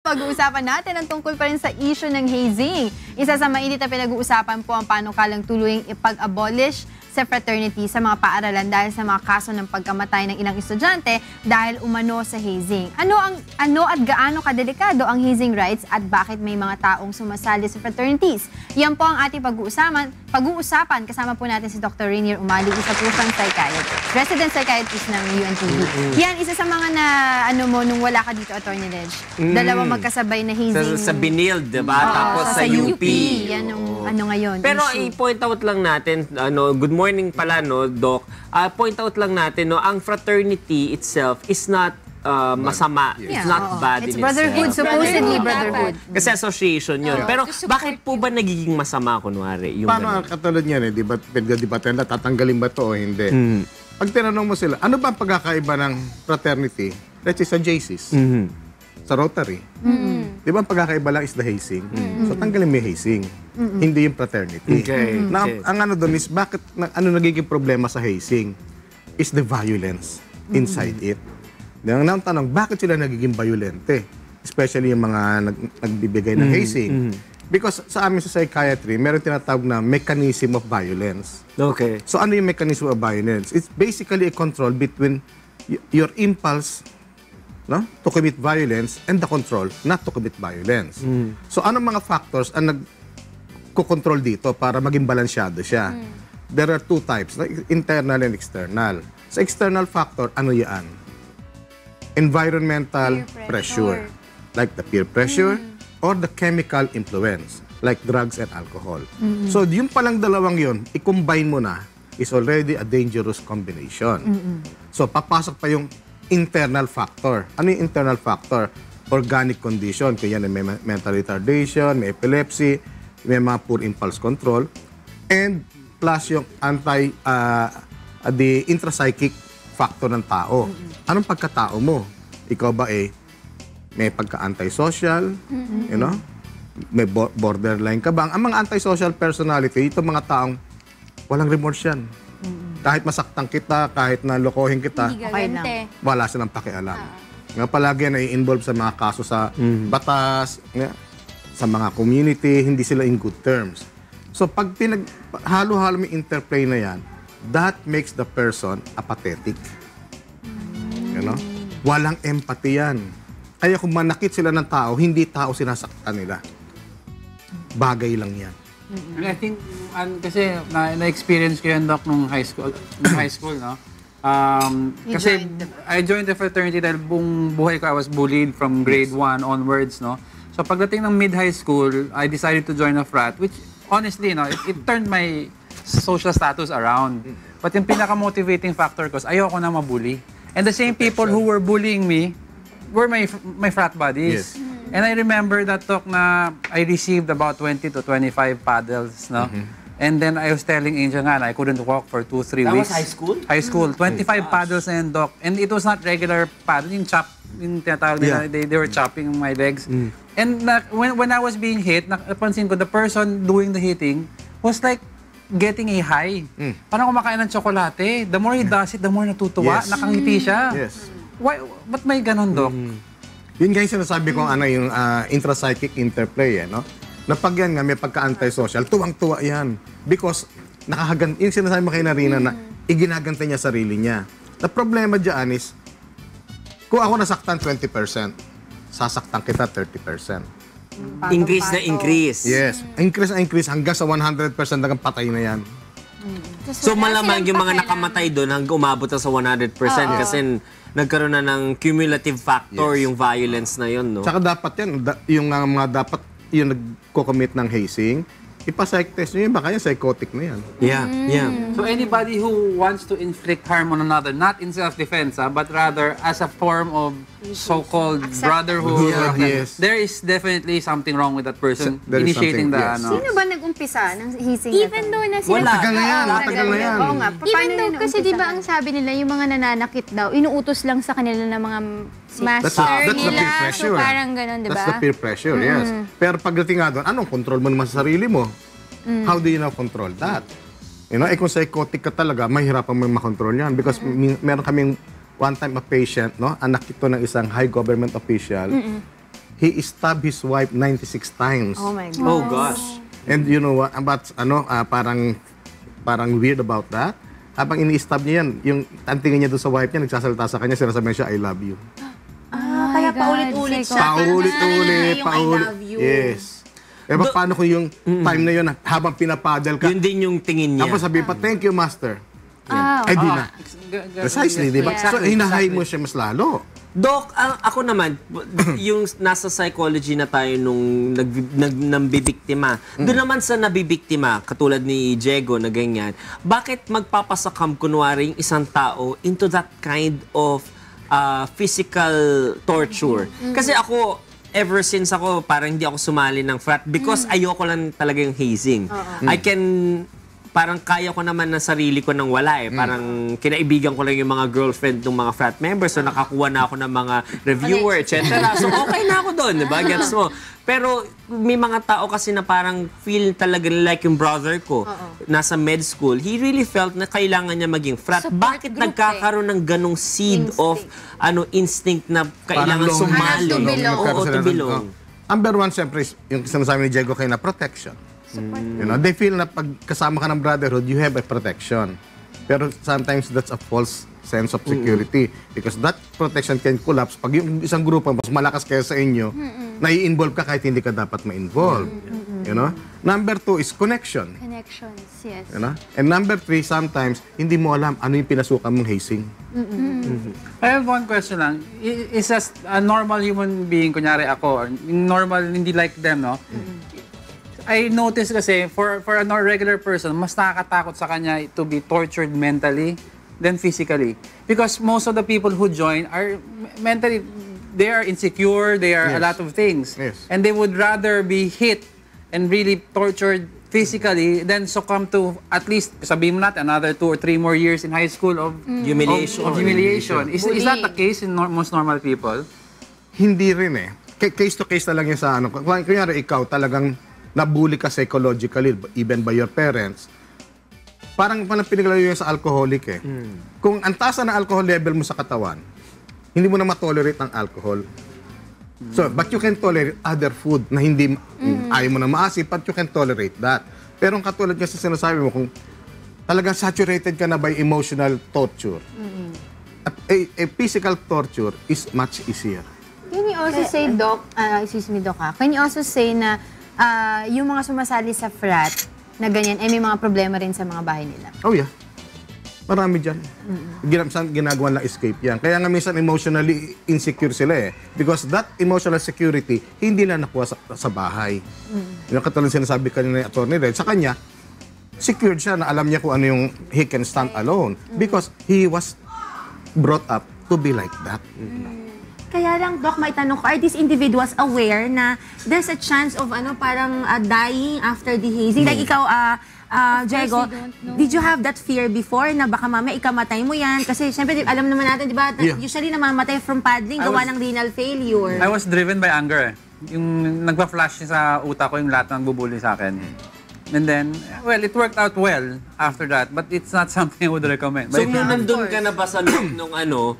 Pag-uusapan natin ang tungkol pa rin sa issue ng hazing. Isa sa mainit na pinag-uusapan po ang panukalang tuluyang ipag-abolish sa fraternity sa mga paaralan dahil sa mga kaso ng pagkamatay ng ilang estudyante dahil umano sa hazing. Ano at gaano kadelikado ang hazing rights at bakit may mga taong sumasali sa fraternities? Yan po ang ating pag-uusapan. Kasama po natin si Dr. Rainier Umali, isa po siyang psychiatrist, resident psychiatrist ng UNTV. Yan, isa sa mga na, nung wala ka dito, Atty. Ledge. Dalawang magkasabay na hazing. Sa Binild, diba? Tapos sa UP. Yan yung ngayon. Pero i-point out lang natin, good morning pala, no, Doc. Point out lang natin, no, ang fraternity itself is not masama. It's not bad in itself. It's brotherhood, supposedly brotherhood. Kasi association yun. Pero bakit po ba nagiging masama, kunwari? Yung paano katulad niyan, di ba tatanggalin ba to o hindi? Pag tinanong mo sila, ano ba ang pagkakaiba ng fraternity? Let's say sa JCs, sa Rotary. Di ba ang pagkakaiba lang is the hazing? So tanggalin mo yung hazing. Hindi yung fraternity. Ang ano doon is, bakit, ano nagiging problema sa hazing? Is the violence inside it. Ang tanong, bakit sila nagiging violente? Especially yung mga nagbibigay ng hazing. Because sa amin sa psychiatry, meron tinatawag na mechanism of violence. Okay. So ano yung mechanism of violence? It's basically a control between your impulse, no, to commit violence and the control not to commit violence. So anong mga factors ang nagko-control dito para maging balansyado siya? There are two types, internal and external. Sa external factor, ano yan? Environmental pressure, like the peer pressure, or the chemical influence, like drugs and alcohol. So, yung palang dalawang yun, i-combine mo na, is already a dangerous combination. So, papasok pa yung internal factor. Ano yung internal factor? Organic condition. Kaya may mental retardation, may epilepsy, may mga poor impulse control, and plus yung the intrapsychic factor ng tao. Anong pagkatao mo? Ikaw ba may pagka-antisocial, you know? May borderline ka ba? Ang mga antisocial personality, itong mga taong walang remorse yan. Kahit masaktan kita, kahit nalokohin kita, wala silang pakialam. Nga palagi na-involve sa mga kaso sa batas, sa mga community, hindi sila in good terms. So pag halo-halo may interplay na yan, that makes the person apathetic. You know? Walang empathy yan. Kaya kung manakit sila ng tao, hindi tao sinasaktan nila. Bagay lang yan. And I think, kasi na-experience ko yan, Doc, nung high school, no? Kasi I joined the fraternity dahil buong buhay ko, I was bullied from grade 1 onwards, no? So pagdating ng mid-high school, I decided to join a frat, which honestly, no, it turned my social status around. But yung pinaka-motivating factor ko is ayoko na mabully. And the same people who were bullying me were my frat buddies. And I remember that talk na I received about 20 to 25 paddles, no? And then I was telling Angel nga na I couldn't walk for 2-3 weeks. That was high school? High school. 25 paddles na yun, Doc. And it was not regular paddle, yung chop, yung tinatawag nila, they were chopping my legs. And when I was being hit, napansin ko, the person doing the hitting was like getting a high. Parang kumakain ng tsokolate. The more he does it, the more natutuwa. Nakangiti siya. Ba't may ganun, Doc? Yun nga yung sinasabi kong yung intrapsychic interplay, no? Na pag yan nga, may pagka-antisocial, tuwang-tuwa yan. Because, yung sinasabi mo kay Narina na iginaganta niya sarili niya. The problema dyan is, kung ako nasaktan 20%, sasaktan kita 30%. Increase na increase. Yes. Increase na increase hanggang sa 100% hanggang patay na yan. So malamang yung mga nakamatay doon hanggang umabot na sa 100% kasi nagkaroon na ng cumulative factor yung violence na yun, no? Tsaka dapat yan, yung mga dapat yung nagko-commit ng hazing, ipa-psych test nyo yun, baka yan psychotic na yan. So anybody who wants to inflict harm on another, not in self-defense, but rather as a form of so-called brotherhood, there is definitely something wrong with that person initiating the Sino ba nag-umpisa ng hazing? Even though na sila... Matagal na yan, matagal na yan. Oo nga. Even though kasi di ba ang sabi nila, yung mga nananakit daw, inuutos lang sa kanila ng mga master That's the nila. peer pressure. So parang ganun, di ba? That's the peer pressure, yes. Pero pagdating nga doon, anong control mo naman sa sarili mo? How do you now control that? You know, kung psychotic ka talaga, mahirapan mo makontrol yan. Because meron kaming one time a patient, no? Anak ito ng isang high government official. he stabbed his wife 96 times. Oh my God. Oh gosh. And you know what, about, parang weird about that? Habang ini-stab niya yan, yung tantingin niya doon sa wife niya, nagsasalita sa kanya, sinasabi niya siya, I love you. Kaya paulit-ulit siya. Paulit-ulit, Yung I love you. Yes. Eh, paano kung yung time na yun, habang pinapadal ka, Yun din yung tingin niya. tapos sabi pa, thank you, master. Ay, di na. Precisely, di ba? So, hinahay mo siya mas lalo. Doc, ako naman, yung nasa psychology na tayo nung nambibiktima, doon naman sa nabibiktima, katulad ni Diego na ganyan, bakit magpapasakam kunwari yung isang tao into that kind of physical torture? Kasi ako, ever since ako, parang hindi ako sumali ng frat because ayoko lang talaga yung hazing. Parang kaya ko naman ng sarili ko nang wala eh. Parang kinaibigan ko lang yung mga girlfriend ng mga frat members. So nakakuha na ako ng mga reviewer, etc. So okay na ako doon, di ba? Gets mo? Pero may mga tao kasi na parang feel talaga like yung brother ko, nasa med school, he really felt na kailangan niya maging frat. Bakit nagkakaroon ng ganong seed of instinct na kailangan sumali? Oo, to belong. Number one, siyempre, yung sinasabi ni Diego kayo na protection. You know, they feel na pag kasama ka ng brotherhood, you have a protection. Pero sometimes that's a false sense of security because that protection can collapse pag yung isang grupo mas malakas kaya sa inyo, nai-involve ka kahit hindi ka dapat ma-involve. You know? Number two is connection. Connections, yes. You know? And number three, sometimes hindi mo alam ano yung pinasukan mong hazing. I have one question lang. Is a normal human being, kunyari ako, or normal, hindi like them, no? I noticed kasi, for a regular person, mas nakakatakot sa kanya to be tortured mentally than physically. Because most of the people who join are mentally, they are insecure, they are a lot of things. Yes. And they would rather be hit and really tortured physically than succumb to at least, sabihin mo natin, another 2 or 3 more years in high school of humiliation. Of humiliation. Is that the case in most normal people? Hindi rin eh. Case to case na lang yan sa ano. Kunyari ikaw talagang nabully ka psychologically, even by your parents, parang pinaglaro yun sa alcoholic eh. Kung ang taas na alcohol level mo sa katawan, hindi mo na matolerate ang alcohol. So, but you can tolerate other food na hindi, ayaw mo na maasim, but you can tolerate that. Pero ang katulad kasi sinasabi mo, kung talagang saturated ka na by emotional torture, at a physical torture is much easier. Can you also say, Doc, excuse me, Doc, can you also say na yung mga sumasali sa frat na ganyan, may mga problema rin sa mga bahay nila? Oh yeah. Marami dyan. Ginagawa na escape yan. Kaya nga minsan emotionally insecure sila eh. Because that emotional security, hindi na nakuha sa bahay. Yung katulad sinasabi kanina ni Atty. Red, sa kanya, secured siya na alam niya kung ano yung he can stand alone. Because he was brought up to be like that. Kaya lang, Doc, may tanong ko, are these individuals aware na there's a chance of parang dying after the hazing? Like ikaw, Diego, did you have that fear before na baka mamaya ikamatay mo yan? Kasi syempre, alam naman natin, di ba, usually namamatay from paddling, gawa ng renal failure. I was driven by anger. Yung nagpa-flash sa utak ko yung lahat ng bubuli sa akin. And then, well, it worked out well after that, but it's not something I would recommend. So, nung nandun ka na ba sa loob nung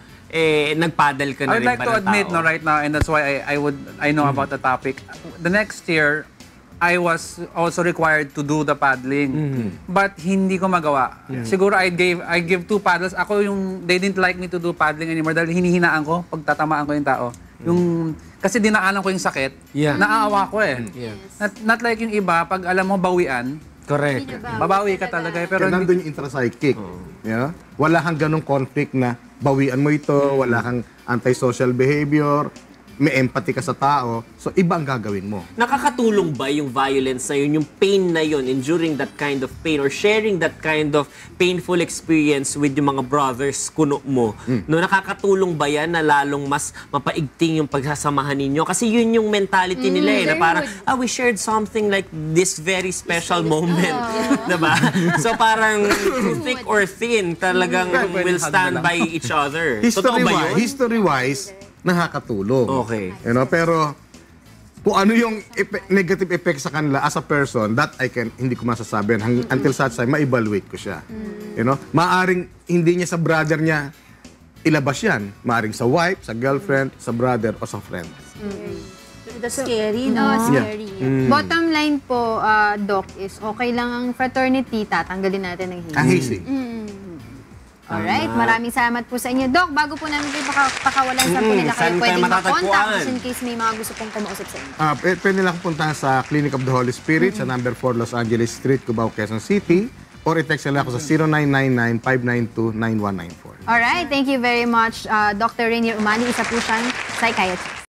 nagpaddle ka na rin I'd like ba to ng admit tao? right now, and that's why I know about the topic. The next year, I was also required to do the paddling, but hindi ko magawa. Siguro I give 2 paddles. Ako they didn't like me to do paddling anymore dahil hinihinaan ko pag tatamaan ko yung tao. Kasi dinaanan ko yung sakit, naaawa ko eh. Not like yung iba, pag alam mo bawian, Correct. babawi ka talaga eh. Pero nandun yung intrapsychic. Yeah? Wala kang ganong conflict na bawian mo ito, wala kang antisocial behavior, may empathy ka sa tao, so iba ang gagawin mo. Nakakatulong ba yung violence na yun, yung pain na yun, enduring that kind of pain or sharing that kind of painful experience with yung mga brothers kuno mo? No, nakakatulong ba yan na lalong mas mapaigting yung pagsasamahan ninyo? Kasi yun yung mentality nila eh, na parang, we shared something like this very special moment. Diba? So parang thick or thin, talagang will stand by each other. Totoo ba yun? History-wise, nakakatulong. Okay. You know, pero kung ano yung negative effect sa kanila as a person, that hindi ko masasabi. Until such time, ma-evaluate ko siya. You know, maaring hindi niya sa brother niya ilabas yan. Maaring sa wife, sa girlfriend, sa brother, o sa friend. That's scary, no? No, scary. Bottom line po, Doc, is okay lang ang fraternity, tatanggalin natin ang hazing. Hazing. Alright, maraming salamat po sa inyo. Doc, bago po namin kayo pakawalan, saan po nila kayo saan kayo pwedeng matatagpuan? makontak just in case may mga gusto pong kumausap sa inyo. Pwede lang puntahan sa Clinic of the Holy Spirit sa number 4 Los Angeles Street, Cubao, Quezon City. Or i-text nila ako sa 0999-592-9194. Alright, thank you very much, Dr. Rainier Umali. Isa po siyang psychiatrist.